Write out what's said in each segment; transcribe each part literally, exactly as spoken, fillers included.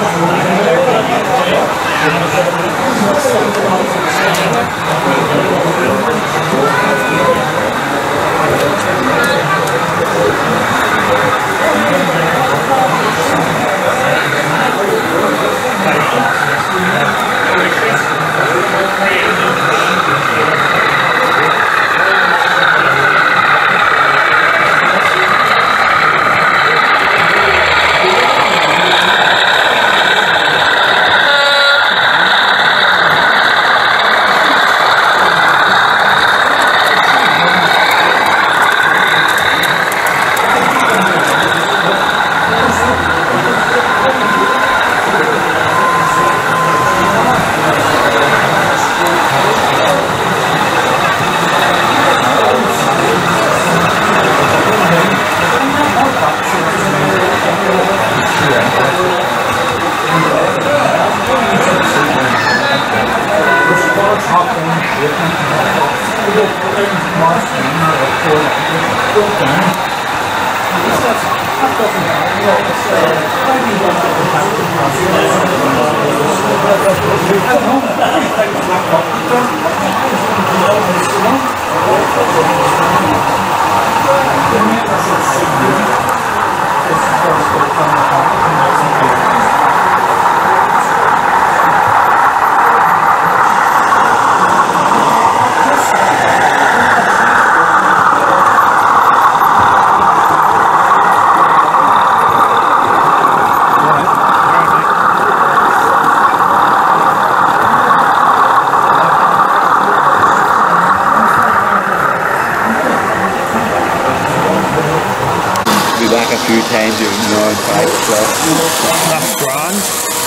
Times you know in five o'clock. That's grand.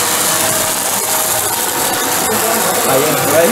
Are you right?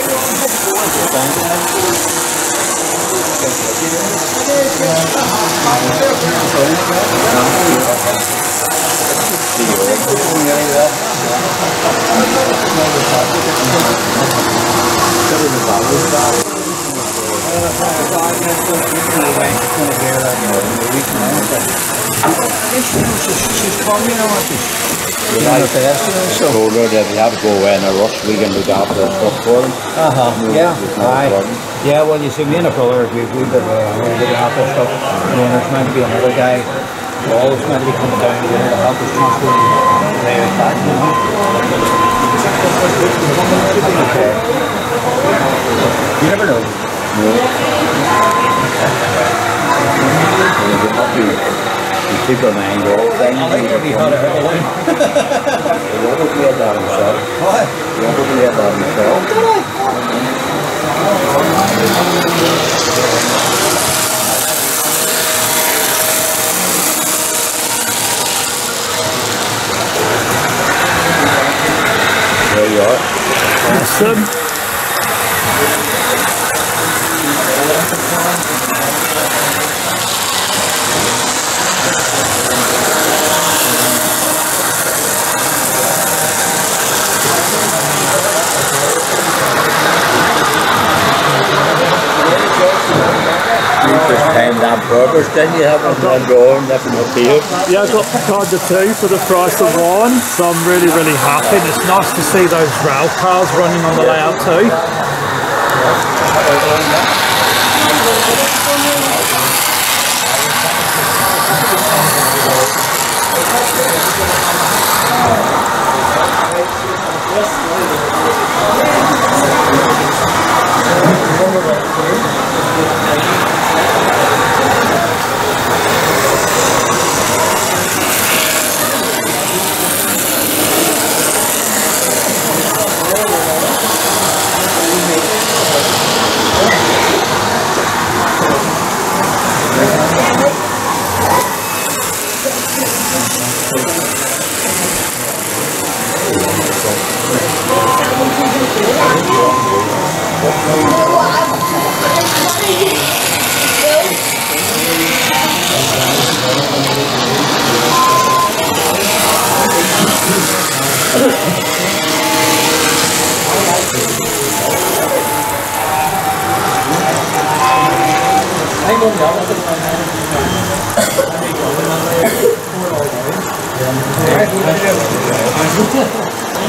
She's coming on it. Yeah, I told her that we have to go away in a rush, we can look after the stuff for them. Uh-huh, No, yeah. there's no Aye. problem. Yeah, well, you see, me and a brother, we, we've been uh, looking after stuff. You know, there's meant to be another guy, Paul, who's meant to be coming down here to help us transport the rail back, you know. Okay. You never know. No. We're happy. We keep our mind off things. I think we had a hurdle in. Robert played that himself. What? Robert played that himself. There you are. Awesome. Timed on purpose, didn't you have one drawing different appeals? Yeah, I got, got the two for the price of one, so I'm really, really happy. And it's nice to see those rail cars running on the layout too.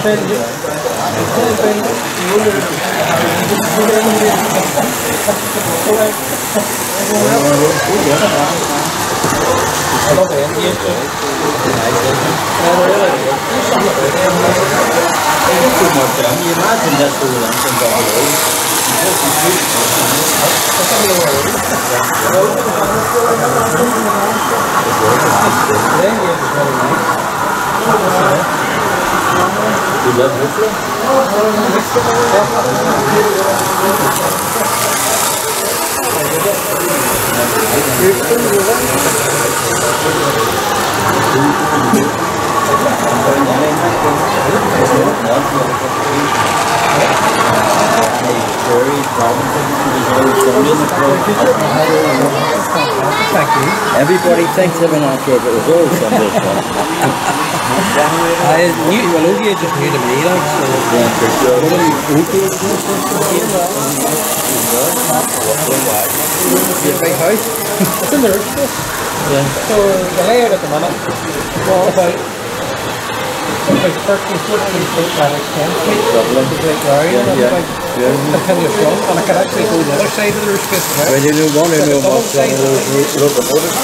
Everybody thinks of an answer, but it was always Sunday fun. I knew, well, Ogie just knew to me, like, so. Your big house? It's in the roof space. Yeah. So the layout at the minute, well, about, about thirteen, fourteen feet by like ten feet. Lovely. It's like round, Yeah, and yeah. like Yeah. continuous run, and I could actually go the other side of the roof space as well. Well, you know, one of them was one of those locomotives.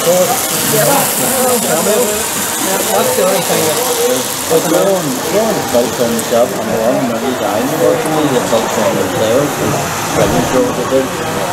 That's the only thing that, But Ron, Ron is built on himself, and Ron, when he died, unfortunately, they built on themselves. Brilliant show they did.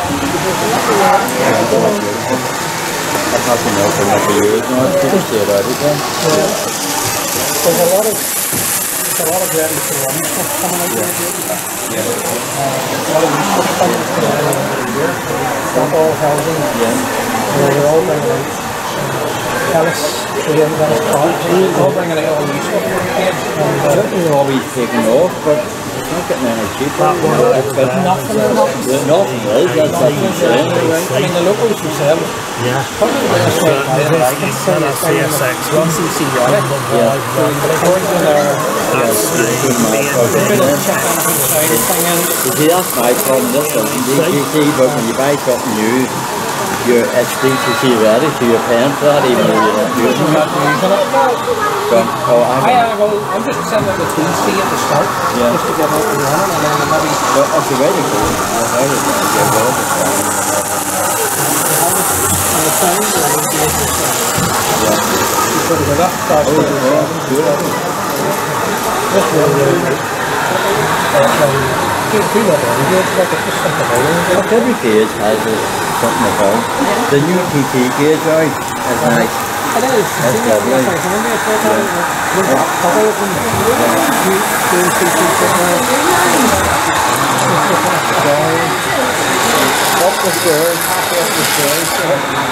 I've had to know for enough years now, it's good to see it everything. there's a lot of, there's a lot of ready to run stuff coming out there. Yeah. Uh, a lot of new stuff coming out there. Stop all housing. Yeah. They're all bringing out Ellis, Ian, Ellis Park, all bringing out all new stuff. And, uh, Certainly always taking off, but it's not getting any cheaper. That one, You know, uh, it's getting nothing or nothing. Yeah, nothing is, that's what I'm saying. I mean, the locals themselves, Yeah. probably the best way to buy it, I can say That's it's C S X one. C C R. Yeah. So they're going to their, That's the they're going to check anything side of thing in. You see, that's my problem, this doesn't D C C, but when you buy something new, you're, it's D C C ready, so you're paying for that even though you're not using You're it. not using it. But, oh, I I, uh, well, I'm just sending the T C at the start, Yeah. just to get up and running, and then maybe But it's a way to go. Well, how does that get well? on the phone, or I would be able to say, Yeah. you put it up, start Oh, with it. yeah, good. Just really, really good. Uh, um, do, do that very good, like it's just something over. But every gauge has a, something about. The new T T gauge out is nice. It is. That's lovely. It's like, remember it's like, there's a couple of them, you, you see people up the stairs, half up the stairs, so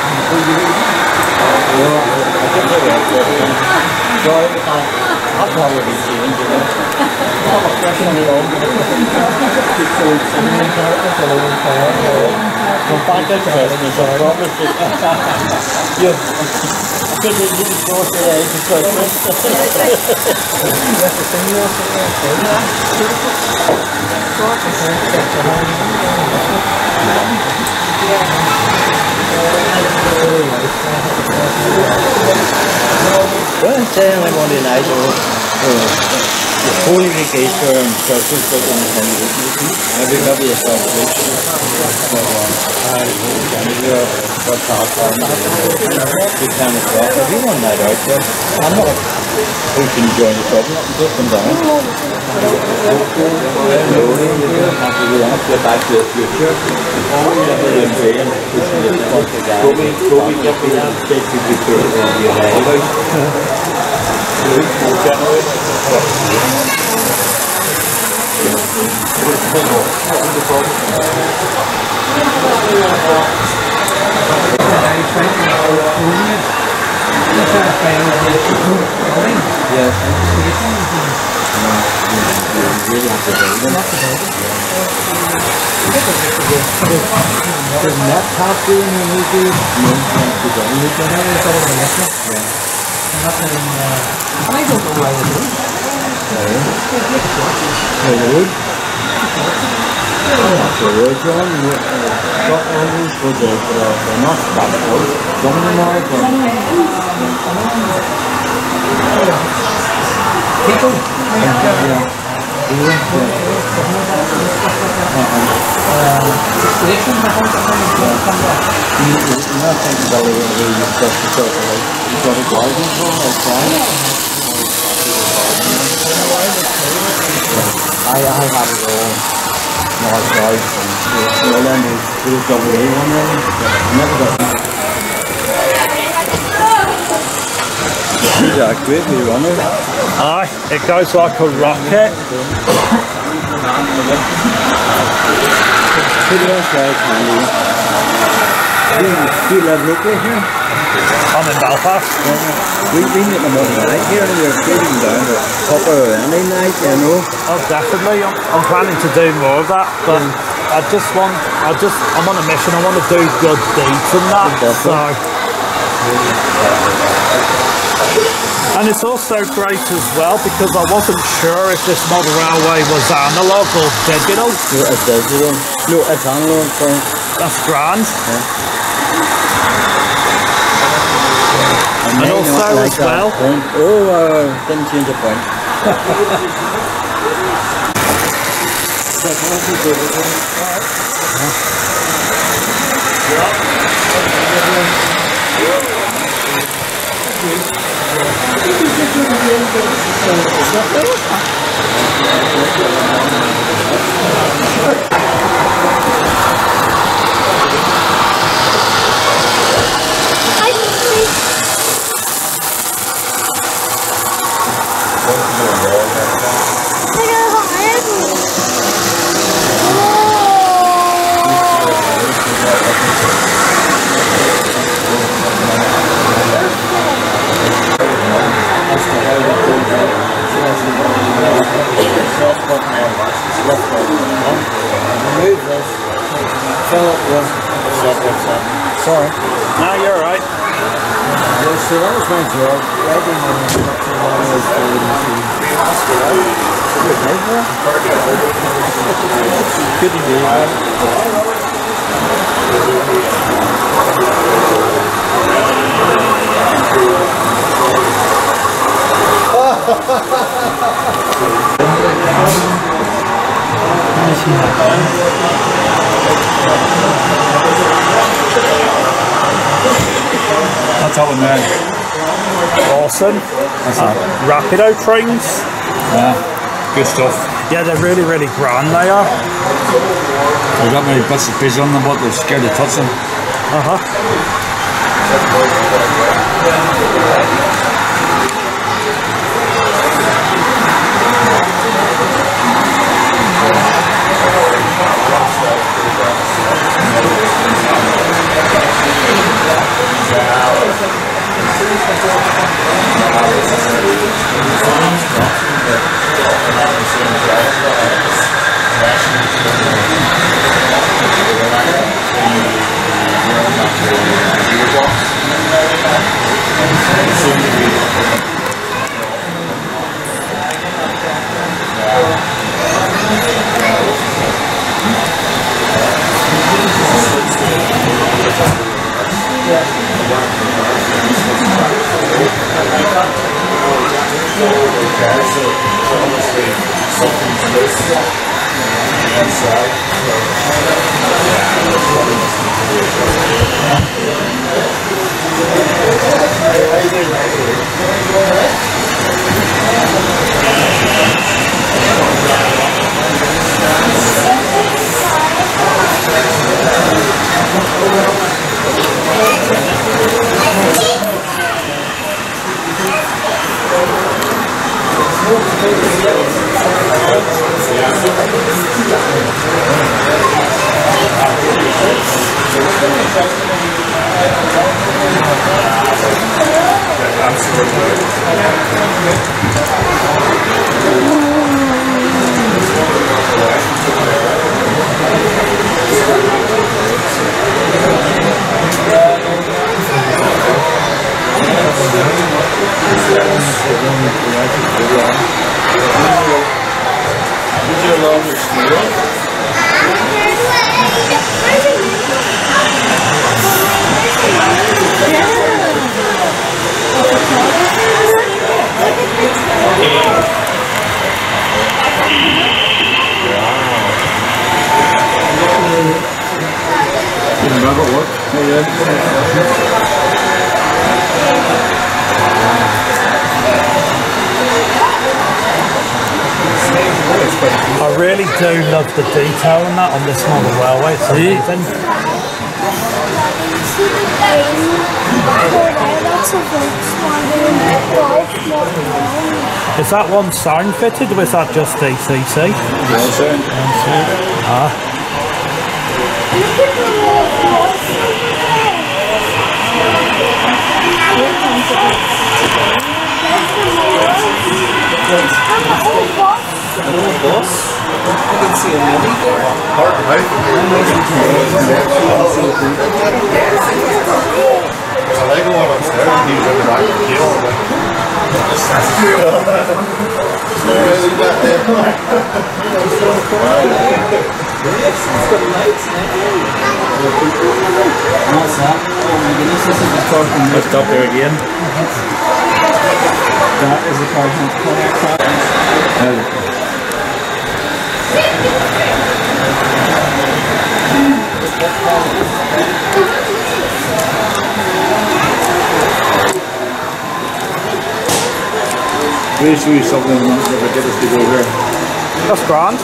Well, I think they're right. Sorry, I'll probably change it. I'm a fresh on the old. Keep going singing carpet all over the fire. Come back to Christmas, I promise you. Yeah. I think you need to go to the age of Christmas. You have to sing this. Well, I'm saying I want to nice the holy regator and Christmas, but in the every maybe a celebration. But I what's happening? The ten o'clock. Everyone night out there. I'm not. Who can join the club? Just come down. We want to get back to the future. Toby, Toby, get me that. Take you to Yes. Really have to build them. The net top doing the movie. No, not the only thing. Yeah. I don't know why they do. The road. The road on. Got all these for the they're not bad roads. Some of them are. people. Yeah. Station, I think, You're not thinking about it where you just to sort of like, you've got a garden for or farm? I, I have it all marked out and the other end is it was double A one really, but I never got that. These are great wee runners. Aye, it goes like a rocket. Pretty much like handy. Do you, do you live locally here? I'm in Belfast. We, we meet them on the night here and we're shooting down to Copper any night, you know. Oh, definitely. I'm, I'm planning to do more of that, but I just want, I just, I'm on a mission. I want to do good deeds and that. So. And it's also great as well because I wasn't sure if this model railway was analog or digital. No, it's digital. No, it's analog, sorry. That's grand. Yeah. And, and also like as well. Point. Oh, uh, didn't change the point. Remove this, fill it with separate seven. Sorry. No, you're right. Yeah, so that was my job. Writing on the instruction manual for the machine. Good to do that. That's all in there. Awesome. Uh, Rapido trains. Yeah, good stuff. Yeah, they're really, really grand, they are. There's not many bits of pieces on them, but they're scared to touch them. Uh-huh. Yeah. really do love the detail on that on this model railway. It's amazing. Is that one sound fitted or is that just D C C? Ah. An old bus. I can see a mini there. Hard right? I like going upstairs and he's in the back of the deal. It's got lights in it. What's that? Oh my goodness, this is the car from Let's stop there again. That is the car from Quarry. Please show you something if I get us to go here. That's grand.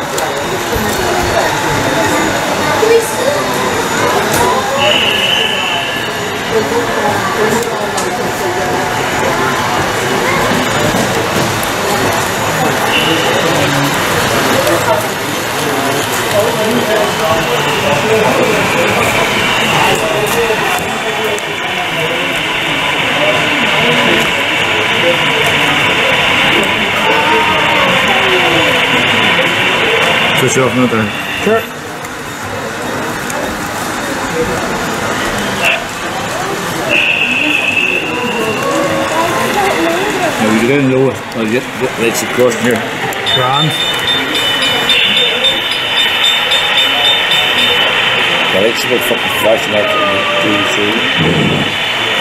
Switch off now then. Sure. Now we get in low, I'll get, get lights across from here. Grand. The lights are fucking flashing out in the two,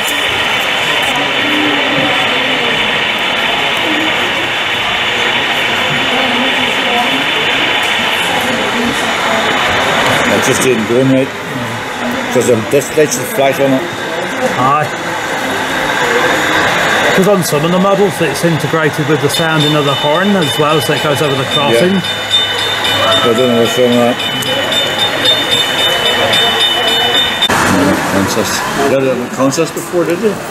It just didn't go in right because um, this lights should flash on it. Aye. Because on some of the models it's integrated with the sounding of the horn as well as it goes over the crossing. Yeah. I don't know what's wrong with that. Consist. You had a consist before, did you?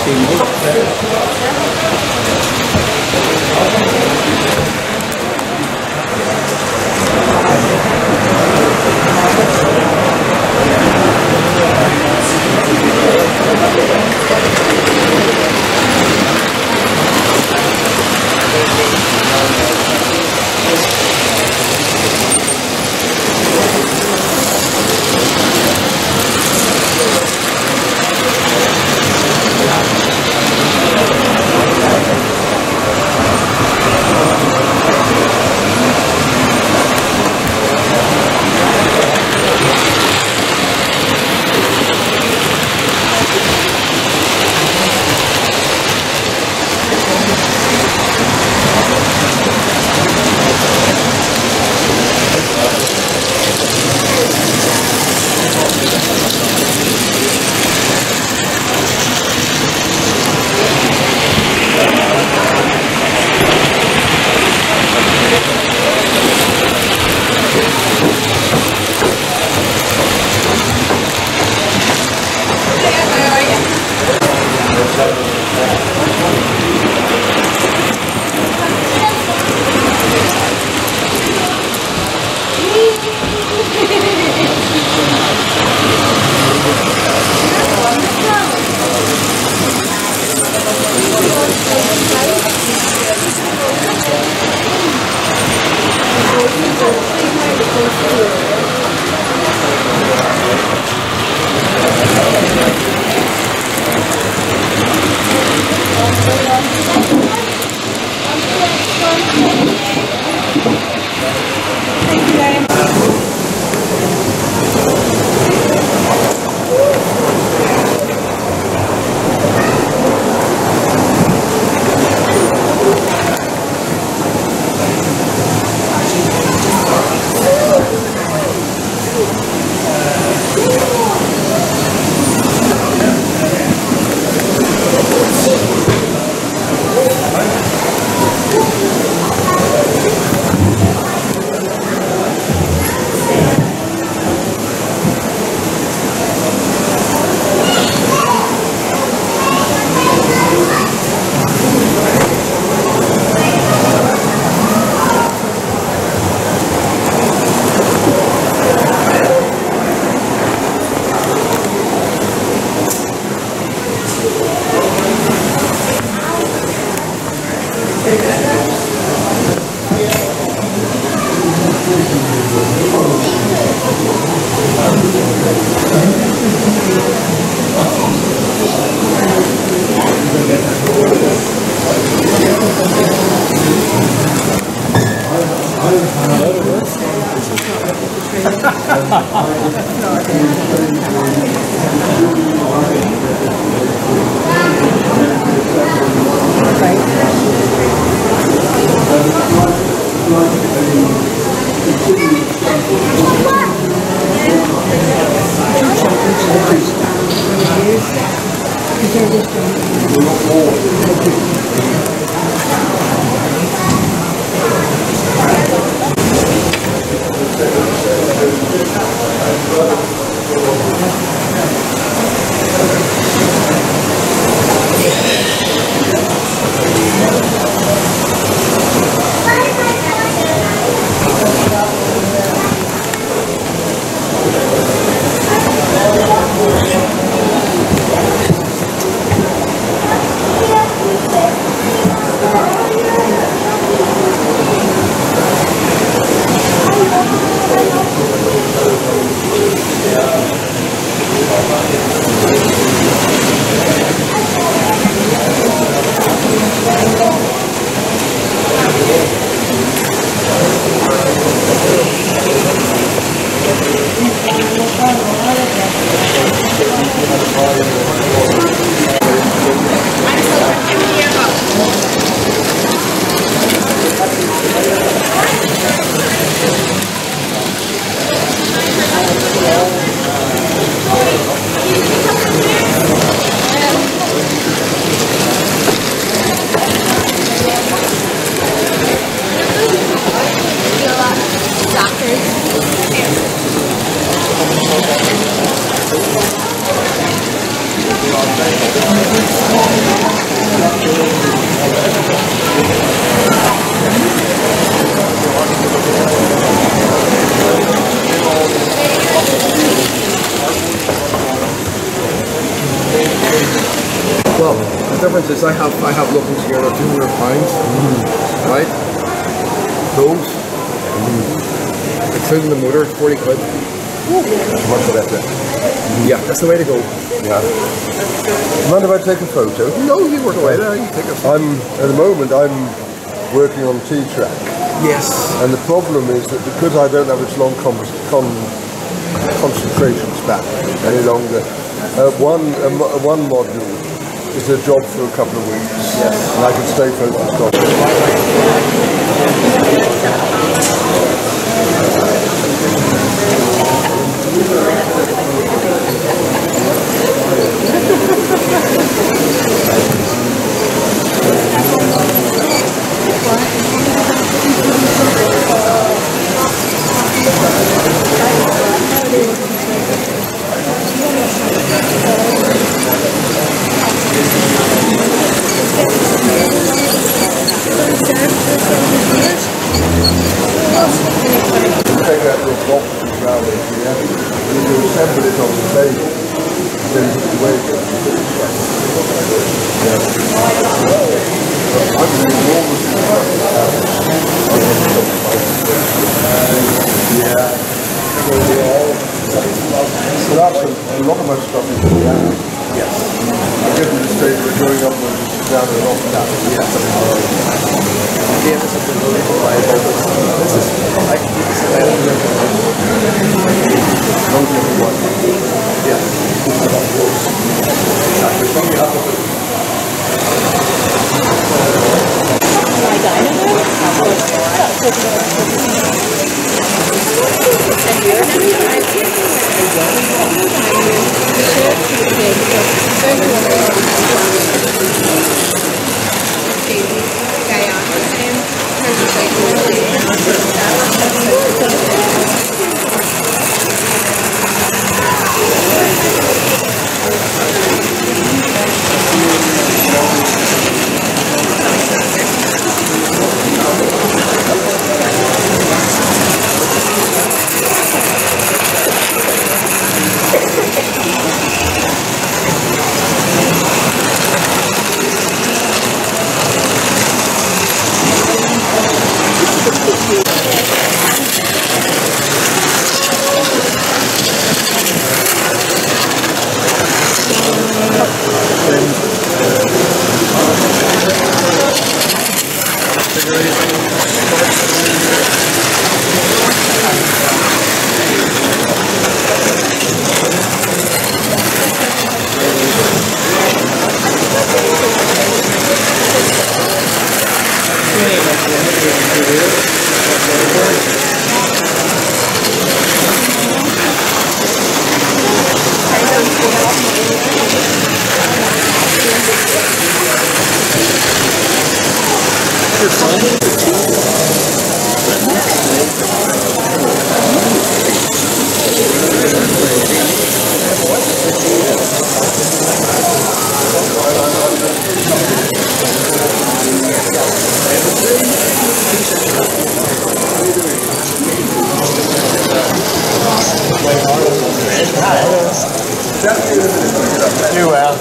fifteen minutes. Well, the difference is I have I have lookings here at two hundred pounds, right? Those, including the motor, forty quid. Much of that. Yeah, that's the way to go. Yeah. Mind if I take a photo? No, you work away there. You take a photo. I'm at the moment. I'm working on T track. Yes. And the problem is that because I don't have its long con con concentration span any longer, uh, one uh, mo one module is a job for a couple of weeks. Yes. And I can stay focused on take that little box around it here, and you assemble it on the table, then put it away again. Yeah. I'm doing enormous yeah. So that's a, a lot of my stuff is in the app. Yes. I get to the stage where going up and just down and off that. Yes. Yeah, this is a really cool idea. This is, I can do this better than yeah. Exactly. From the upper. You well.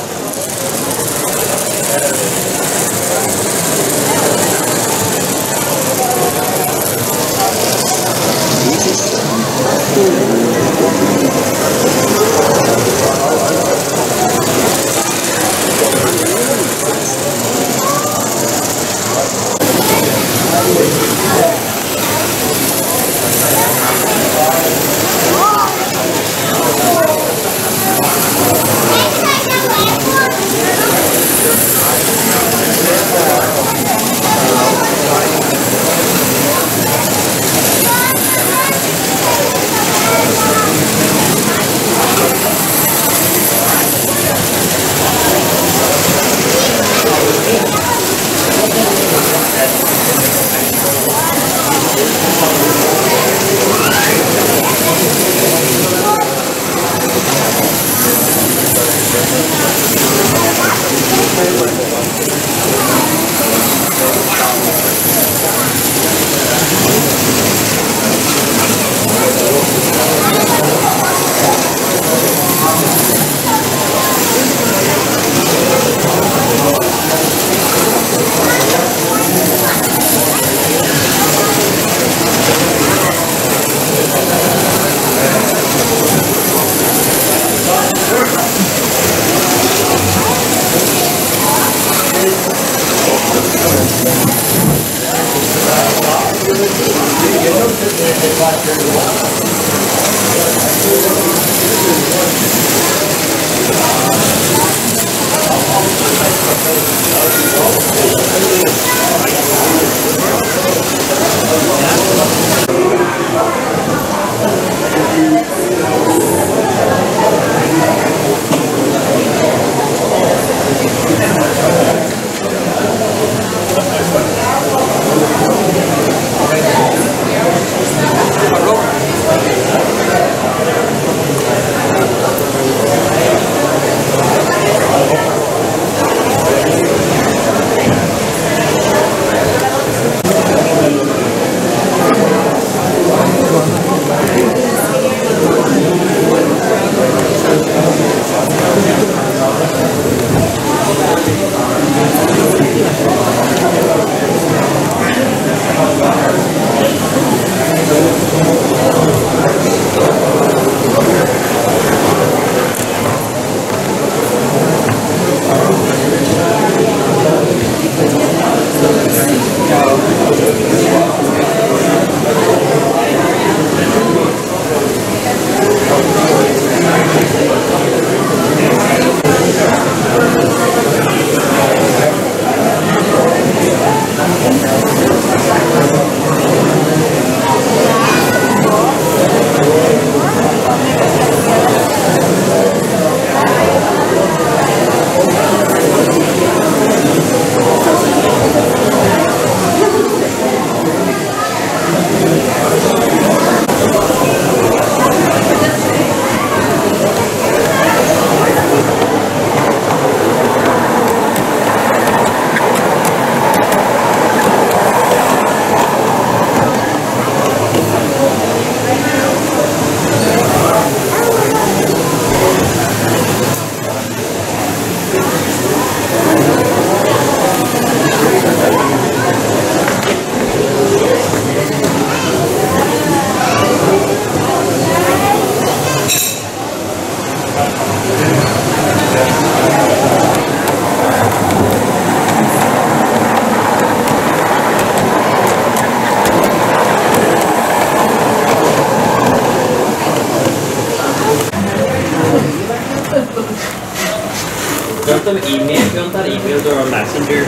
you want them email? You want that emailed or on Messenger?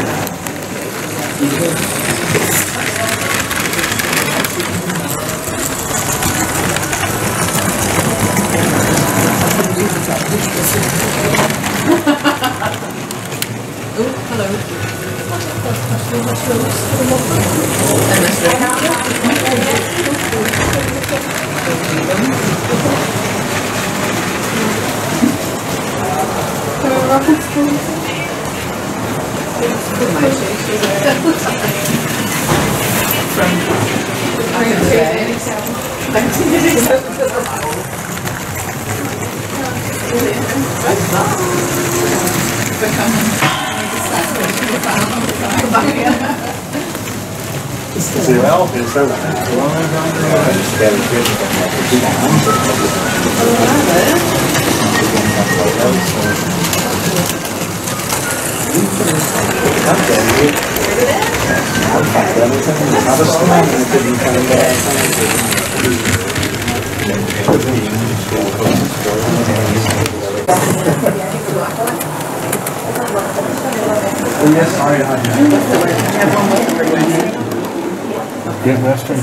Oh, hello. Yes, sorry, I Great Western.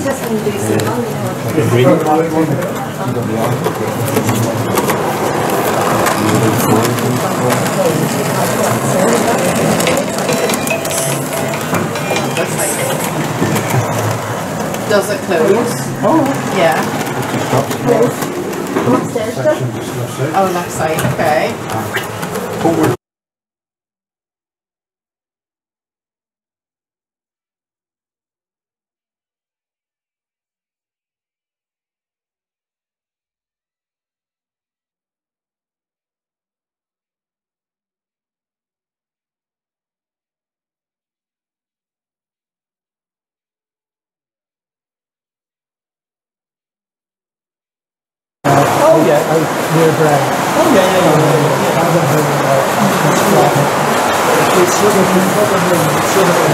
Does it close? Oh. Yeah. Oh, left side, okay. Oh yeah, out near Brad. Oh yeah, yeah, yeah. yeah. It's sort of probably sort of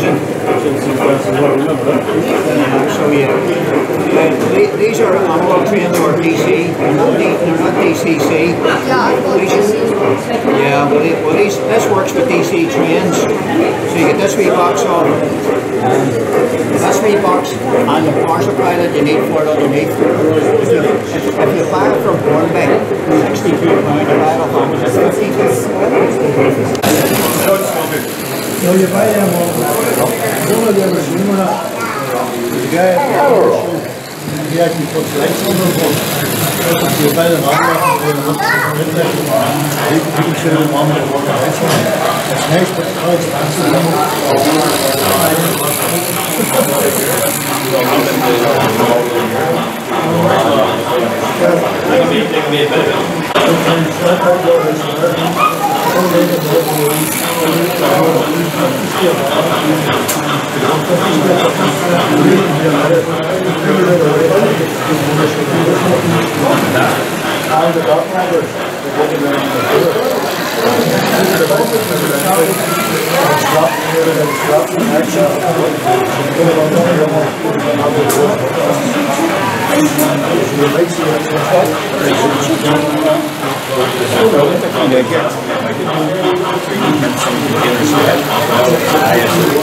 suspension. I'll show you. Uh, the- these are analog trains or D C. They're not, D, they're not D C C. Yeah, I've got These- this. Yeah, well, it, well these, this works with D C trains. So you get this wee box on. This wee box and the power supply that you need for it underneath. If you, if, if you buy it from Hornby, sixty-two pounds, you buy it off Amazon, fifty-two. No, you buy them all. One of them is one of the guy, he actually puts lights on the boat. You buy them all, you can show them on the water lights on. It's nice, but it's quite I